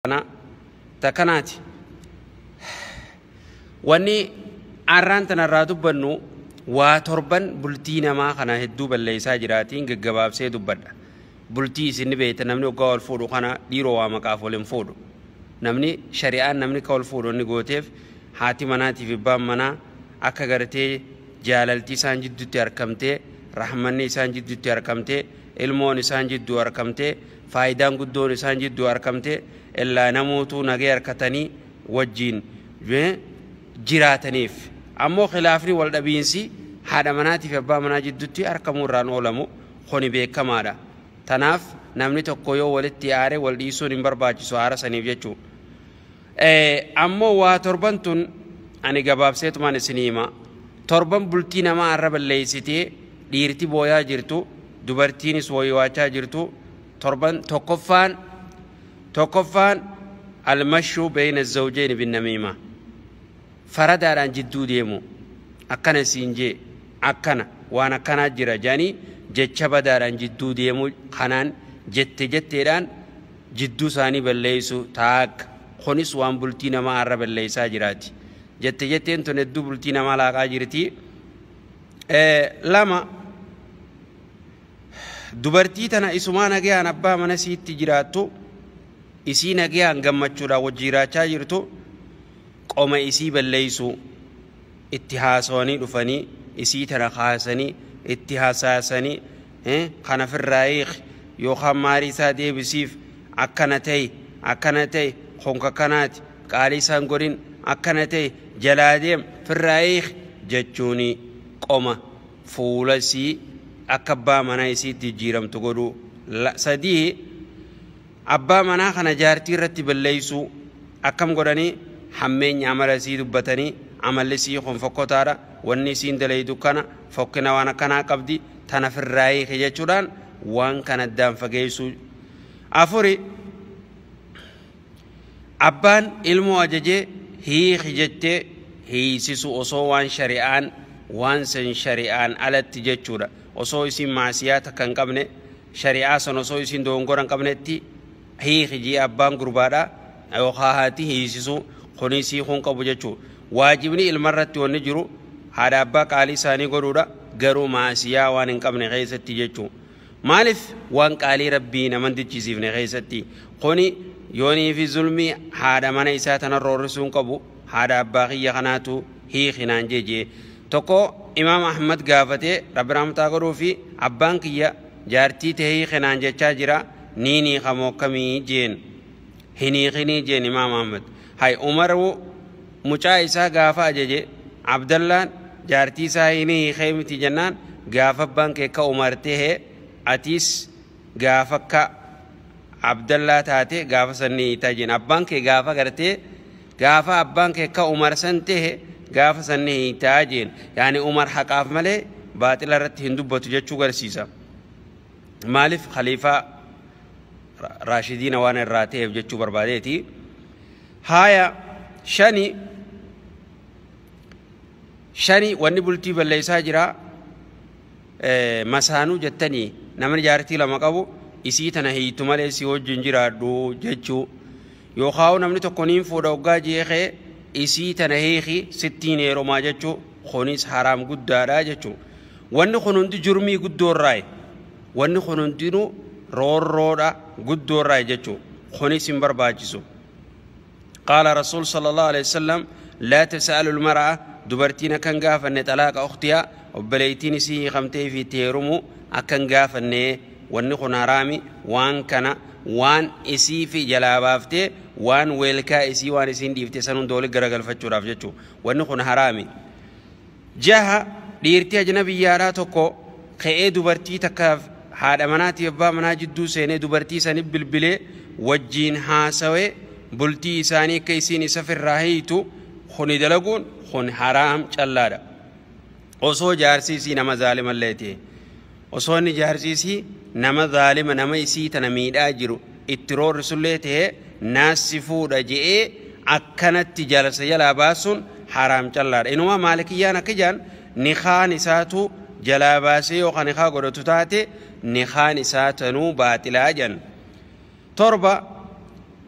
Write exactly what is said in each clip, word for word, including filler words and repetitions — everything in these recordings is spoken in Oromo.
أنا تكناتي واني أران تنرادو بنو واتربن بلتينا ما خنا هدو بالليسا جراتين جباب سيدو بدا بلتي سن بيت نمني قول فودو خنا ديرو وامكافولم فودو نمني شريعان نمني قول فودو نيغوتيف هاتي مناتي في بام منا أكا غرتي جالالتي سانجد تياركمتي رحمني سانجد تياركمتي علمون سانجد دواركمتي فايدان قدون سانجد دواركمتي إلا نموتو نغير كتاني وجين جراتنيف أمو خلافني والدبينسي هذا مناتي في أبا مناجد دوتي أركمو ران أولمو خوني بيك كمادا تناف نمني تقويو والتياري والديسو نمبر باجي سوارا سنيف جيچو أمو واتربنتون أني قباب سيتو ماني سنيما تربن بلتينا ما عرب الليسيتي ديرتي بويا جرتو دوبرتيني سوي واچا جرتو تربن توقفان توقفان المشو بين الزوجين بالنميمة فرداران جدو ديمو أكنا سينجي أكنا وانا كنا جرا جاني جتشبا داران جدو ديمو خنان جت جتيران جدو ساني بالليسو تاك خونس وان بلتينا ما عرب الليسا جراتي جت جتين تندو بلتينا ما لاقا جرتي اه لما dubartii tana isumaa nagayaan abbaa mana siitti jiraattu isii nagayaan gammachuudha wajjiraachaa jirtu qoma isii balleeysu itti haasawanii dhufanii isii tana kaasanii itti haasaasanii kana firraayiq yookaan maarii isaa deebisiif akkana ta'e akkana ta'e honka kanaati qaalii isaan godhin akkana ta'e jalaa deem firraayiq jechuuni qoma fuulasii أكبا منا يسيد جيرم تقولوا سديه أبا منا خنا جارتي رتب الليسو أكم قراني حمين عمل سيد بتاني عمل سي خن فكتارا والنسين دليدو كنا فكنا وانا كنا قبدي تنا في الرأي خجا چوران وان كنا دام فجيسو أفوري أبان علمو أججي هي خجتة هي سيسو أصوان شريعان وان سن شريعان على تجچورا osoo isin maasiyaata kan qabne shari'aa san osoo isin doongoran qabnetti hiikiji abbaan gurbaadha yookaan haati hiisisu kunisii kun qabu jechuu waajibni ilmarratti wanni jiru haadha abbaa qaalii isaanii godhuudha garuu maasiyaa waan hin qabne keessatti jechuu maaliif waan qaalii rabbii naman dichisiifne keessatti kuni yoonii fi zulmii haadha mana isaa tanarra horrisuun qabu haadha abbaa kiyya kanaatu hiikinaan jeje tokko إمام أحمد قافته رب رحمته قرو في أبان كيا جارتي تهي خنان جچا جرا نيني خمو كمي جين هني خني جين إمام أحمد هاي عمر و مچا إسا قافا ججي عبد الله جارتي سايني خيمتي جنان قافا بان كيكا عمر تهي أتيس قافا كا عبد الله تاتي قافا سني تاجين أبان كي قافا قرتي قافا أبان كيكا عمر سنتهي قاف سنه تاجين يعني عمر حقاف ملي باطل رت هندوبة تجتشو غرسيسا مالف خليفة راشدين وان الراتب جتشو برباديتي هايا شاني شاني واني بلتي بالليسا جرا اه مسانو جتني نمن جارتي لما قبو إسي تنهي تمالي سيو جنجرا دو جتشو يوخاو نمني تقنين فودوغا جيخي إسي تنهيخي ستين يورو ما جتشو خونيس حرام قد دارا جتشو واني خنوندي جرمي قد دور راي واني خنوندينو رور رورا قد دور راي جتشو خونيس مبر باجسو قال رسول صلى الله عليه وسلم لا تسألوا المرأة دبرتين كان غافا نتلاك أختها وبليتين سيه خمتي في تيرمو أكن غافا ني واني خن حرامي وان كان وان إسي في جلابافته وان ويلكا إسي وان إسين ديفتي سنون دولي غرغل فتشو رافجتشو ونخون حرامي جاها ديرتي أجنبي يارا توكو خيه دوبرتي تكاف هذا مناتي أبا منا جدو سيني دوبرتي سنب بالبلي وجين هاسوي بلتي إساني كيسيني سفر راهيتو خوني دلقون خون حرام چلادا وصو جارسيسي نما ظالم الليتي وصو ني جارسيسي نما ظالم نما إسي تنميد آجرو اترور رسولته ناسفو رجئ أكنت جلس يلا باسون حرام چلار إنما مالكيانا كجان نخان إساتو جلا باسي وخانخا قدتو تاتي نخان إساتنو باطلا جن تربة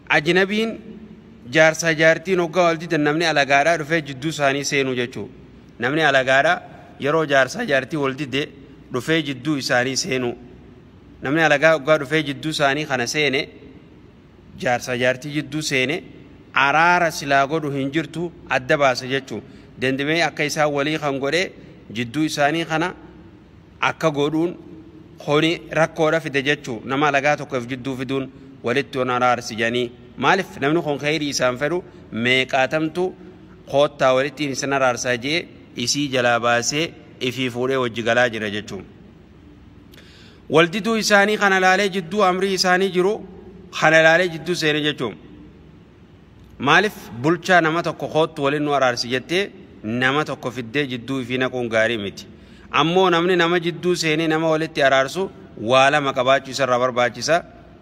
ajnabiin jaarsa jaartiin hoggaa wal didan namni alagaadhaa dhufee jidduu isaanii seenuu jechuu namni alagaadhaa yeroo jaarsa jaartii wal didde dhufee jidduu isaanii seenuu namni alagaa hoggaa dhufee jidduu isaanii kana seene jaarsa jaartii jidduu seene araara silaa godhu hin jirtu adda baasa jechuu dandamee akka isaa walii kan godhee jidduu isaanii kana akka godhuun khoni rakkoodha fide jechuu nama alagaa tokkoof jidduu fiduun walitti on araarsi janii maalif namni kun khayrii isaan fedhu meeqaatamtu khoottaa walitti isin araarsaa jee isii jalaa baasee ifii fuudhee wajji galaa jira jechuu waldiduu isaanii kana laalee jidduu amrii isaanii jiru kana laalee jidduu seene jechuu maalif bulchaa nama tokko khoottu waliin nu araarsi jettee nama tokko fiddee jidduu ifii naquun gaarii miti ammoo namni nama jidduu seenee nama walitti araarsu waa lama qabaachuu isarraa barbaachisa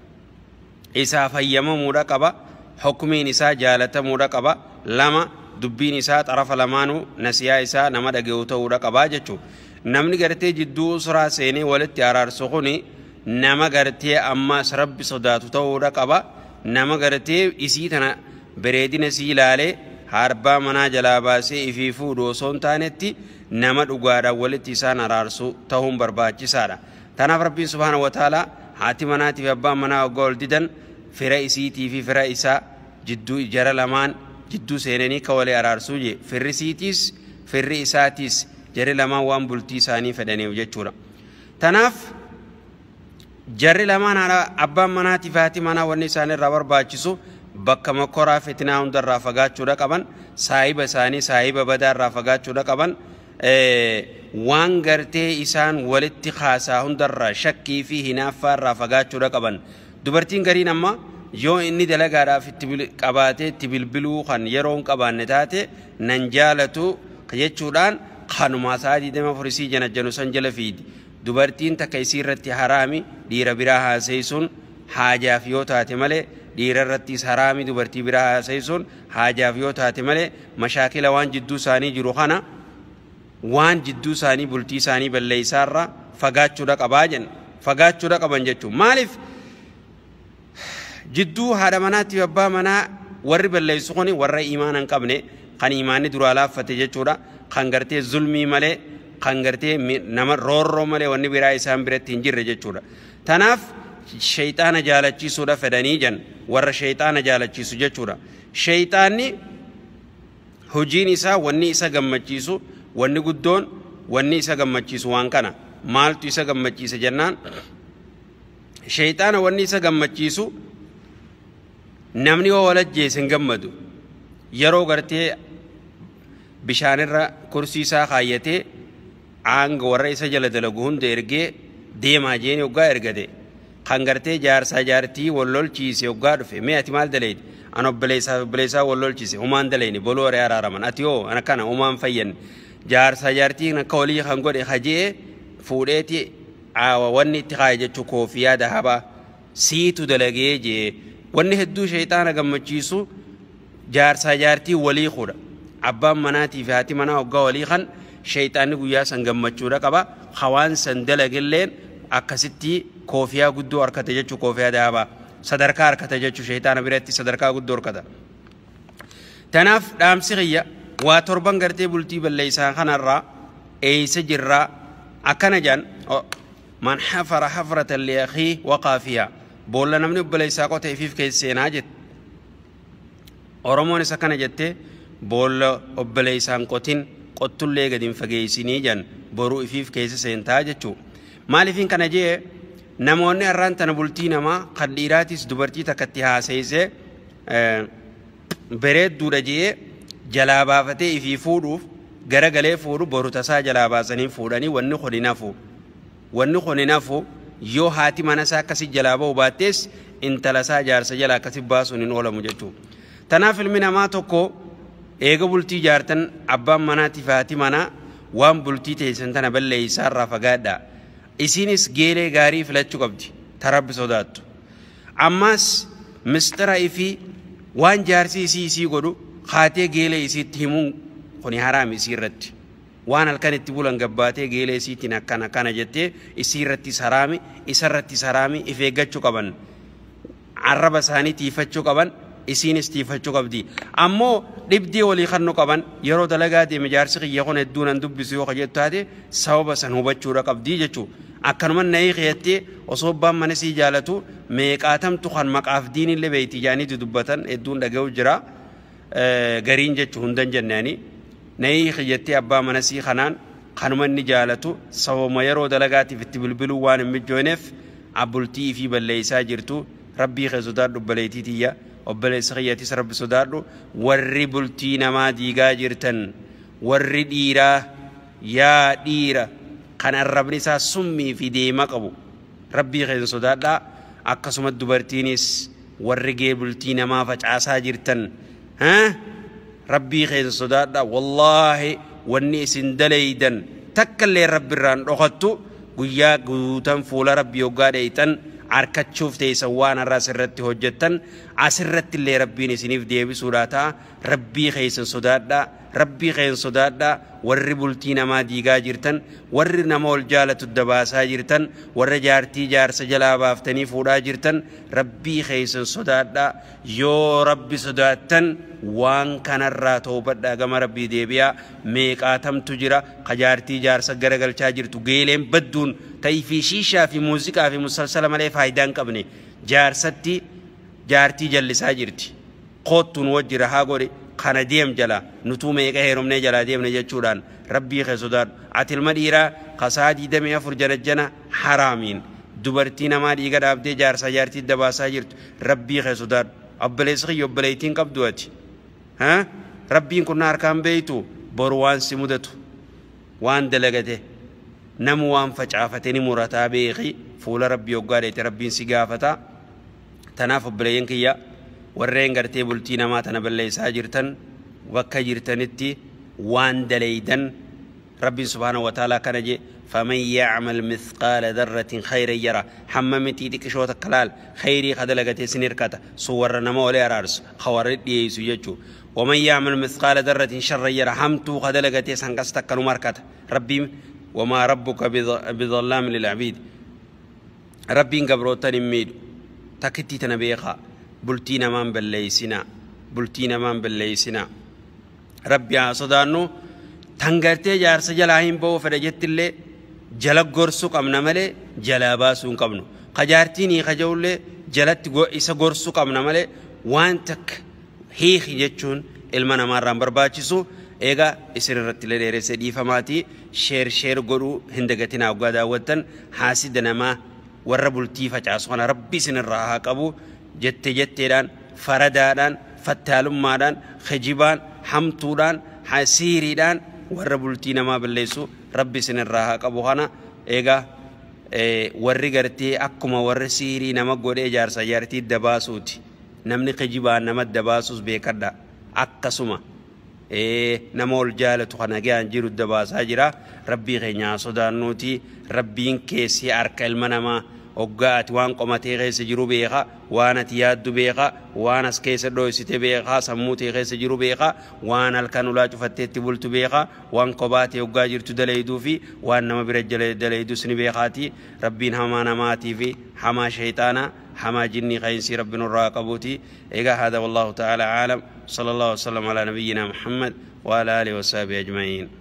isaa fayyamamuudha qaba hukumiin isaa jaalatamuudha qaba lama dubbiin isaa xarafa lamaanuu nasiyaa isaa nama dhageewu ta'uudha qaba jechuu namni gartee jidduu usraa seenee walitti araarsu kuni nama gartee ammas rabbi sodaatu ta'uudha qaba nama gartee isii tana bareedina isii ilaalee harbaa manaa jalaa baasee ifii fuudhu osoo hin taanetti nama dhugaadhaan walitti isaan araarsu ta'uun barbaachisaadha tanaaf rabbiin subhaanahu wa ta'aalaa haati manaatiif abbaan manaa hoggaa ol didan fira isiitii fi fira isaa jidduu jara lamaan jidduu seenanii ka walii araarsuu je firri isiitiis firri isaatiis jarri lamaan waan bultii isaanii fedhaniif jechuudha tanaaf jarri lamaan abbaan manaatiif haati manaa wanni isaan irraa barbaachisu bakka makoraa fitinaa hundarraa fagaachuudha qaban saahiba isaanii saahiba badaarraa fagaachuudha qaban waan gartee isaan walitti khaasaa hundarraa shakkii fi hinaaffaarraa fagaachuudha qaban dubartiin gariin amma yoo inni dalagaadhaaf itti qabaatee itti bilbiluu kan yeroo hin qabaanne taate nan jaalatu jechuudhaan kanuma sa'aatii dama furisii janajjanu san jala fiidi dubartiin takka isii irratti haraami dhiira biraa haaseeysuun haajaaf yoo taate malee dhiira irrattis haraami dubartii biraa haaseeysuun haajaaf yoo taate malee mashaakila waan jidduu isaanii jiru kana waan jidduu isaanii bultii isaanii balleeysaarraa fagaachuudha qabaa jen fagaachuudha qaban jechuun maaliif jidduu haadha manaatiif abbaa manaa warri balleessu kuni warra iimaana hin qabne kan iimaanni duraa laaffate jechuudha kan gartee zulmii malee kan gartee nama roorroo malee wanni biraa isaan biratti hin jirre jechuudha tanaaf shayxaana jaalachiisuudha fedhanii jan warra shayxaana jaalachiisu jechuudha shayxaanni hojiin isaa wanni isa gammachiisu wanni guddoon wanni isa gammachiisu waan kana maaltu isa gammachiisa jennaan shayxaana wanni isa gammachiisu namni yoo walajjees hin gammadu yeroo gartee bishaanirra kursii isaa kaayyatee aanga warra isa jala dalagu hunda ergee deemaa jeeni hoggaa ergate kan gartee jaarsaa jaartii wallolchiise hoggaa dhufe mee ati maal daleeydi an obboleessaa obboleessaa wallolchiise humaan daleeyni boloo waree araaraman ati yoo ana kana humaan fayyan jaarsaa jaartii akka walii kan godhe hajee fuudheeti wanni itti kaaye jechuu koofiyaa dahabaa siitu dalagee jee wanni hedduu shayxaana gammachiisu jaarsaa jaartii walii kudha abbaan manaatii fi haati manaa hoggaa walii kan shayxaanni guyyaa san gammachuudha qaba hawaan san dalagilleen akkasitti koofiyaa guddoo harkate jechuu koofiyaa dahabaa sadarkaa harkata jechuu shayxaana biratti sadarkaa guddoo harkata tanaaf dhaamsi xiyya waa torban gartee bultii balleeysaa kanarraa eeysa jirraa akkana jaan man hafara hafratan li akhii waqaa fiyaa boolla namni obboleessaa qote ifiif keesseenaa jette oromoon isa kana jette boolla obboleessaan qotin qottullee gadi hin fageessinii jan boruu ifiif keessa seentaa jechuu maaliifin kana jee namoonni har'aan tana bultii namaa kan dhiiraatis dubartii takkatti haaseeyse bareedduudha jee jalaa baafatee ifii fuudhuuf gara galee fuudhu boru tasaa jalaa baasanii fuudhanii wanni kun hin hafu wanni kun hin hafu yoo haati mana isaa akkasi jalaa ba'u baattees intala isaa jaarsa jalaa akkasi baasuun hin oolamu jechuudha tanaaf ilmi namaa tokko eega bultii jaartan abbaan manaatiif haati manaa waan bultii teessan tana balleeysaa irraa fagaadhaa isinis geelee gaarii filachuu qabdi ta rabbi sodaattu ammas mistira ifii waan jaarsi isii isii godhu haatee geelee isiitti himuun kuni haraam isii irratti waan halkan itti bulan gabbaatee geelee isiitiin akkana kana jettee isii irratti haraami isa irratti haraami if eeggachuu qaban عرب ساني تيفتشو قبن إسين استيفتشو قبدي أمو نبدي ولي خنو قبن يرو دلقاتي مجارسي يخون الدون اندب بسيو خجيتو هذه سوابا سنوبتشو رقبدي جتشو أكرمان نايخ يتي وصوبا منسي جالتو ميقاتم تخان مقاف دين اللي بيتي جاني تدبتن الدون دقو جرا غرين جتشو هندن جناني نايخ يتي أبا منسي خنان خانمان نجالتو سوى ما يرو دلقاتي في التبلبلو وان مجونف عبلتي في بليسا جرتو ربي خزودار دبليتي تيا وبليس خياتي سرب سودارو ورّي بلتي نما ديغا جرتن ورّي ديرا يا ديرا كان الرب نسا سمي في ديما قبو ربي خيز سودارا أكسم الدبرتينيس ورّي جيبلتي نما فجعسا جرتن ها ربي خيز سودارا والله وني سندليدن تكلي رب الران رخطو قويا قوتن فولا ربي وقاديتن عركتشوف تيسوان الراس الرتي هجتن عسرت اللي ربي نسنيف ديبي سوراتا ربي خيسن صدادا ربي خيسن صدادا ورّي بلتينا ما ديغا جرتن ورّي نمول جالة الدباسا جرتن ورّي جارتي جار سجلا بافتني فودا جرتن ربي خيسن صدادا يو ربي صداتن وان كان الراتو بدا غم ربي ديبيا ميقاتم تجرا خجارتي جار سجرغل چاجرتو گيلم بدون تايفي شيشا في موسيقى في مسلسل مالي فايدان قبني جار ستي جارتي جلسا جرتي قوتون وجر هاغوري خانا ديم جلا نتو ميقا هيرم نجلا ديم نجچودان ربي خسودان عتل مديرا قصادي دمي افر جنجنا حرامين دبرتينا ما ديغا دابدي جار سجارتي دباسا جرت ربي خسودان أبليسخي يبليتين قبدواتي ها ربي كنا أركان بيتو بروان سمودتو وان دلقته نمو وان فجعفتني مرتا بيخي فول ربي وقالت ربي سقافتا تناف بلين كيا ورين قرتي بلتينا ما تنبلي ساجرتن وكا جرتنتي وان دليدن ربي سبحانه وتعالى كان جي فمن يعمل مثقال ذرة خيرا يرى حممتي ديك شوت كلال خيري خدلقتي سنيركاتا صور نمو لي أرارس خوارد يسو يجو ومن يعمل مثقال ذرة شرا يرى حمتو خدلقتي سنقستك نماركاتا ربي وما ربك بظلام للعبيد ربي قبروتن ميد تكتي تنبيخا بلتينا من بالليسنا بلتينا من بالليسنا ربي عصدانو تنگرتي جارس جلاهين بو فرجت اللي جلق غرسو قمنا ملي جلاباسون قمنو خجارتيني خجولي جلت إسا غرسو قمنا ملي وانتك هيخ جتشون المنا ماران برباچسو ايغا اسر رتل ليرس دي فماتي شير شير غرو هندغتنا وغدا وتن حاسدنا ما وربلتي فجاسونا ربي سن الراها قبو جت جتدان فردادان فتالمادان خجبان حمتودان حسيريدان وربلتي نما بليسو ربي سن الراها قبو خنا ايغا warri gartee akkuma warri siirii nama godhee jaarsa jaartii dabaasuuti namni qijibaan nama dabaasuus beekadha akkasuma ee nama ol jaalatu kana gaan jiru dabaasaa jira rabbii keenya sodaannuuti rabbiin keessi harka ilma namaa oggaati waan qomatee keessa jiru beeka waan ati yaaddu beeka waan as keessa dhoysite beeka sammuutee keessa jiru beeka waan halkan ulaa cufatteetti bultu beeka waan qobaatee oggaa jirtu daleeyduu fi waan nama bira daleeydus ni beekaati rabbiin hamaa namaatii fi hamaa shayxaana hamaa jinni qaynsi rabbiin irraa qabuuti egaa hada wallahu ta'ala aalam sallallahu alaihi wasallam ala nabiyyina muhammad wa ala alihi wa sahbihi ajma'in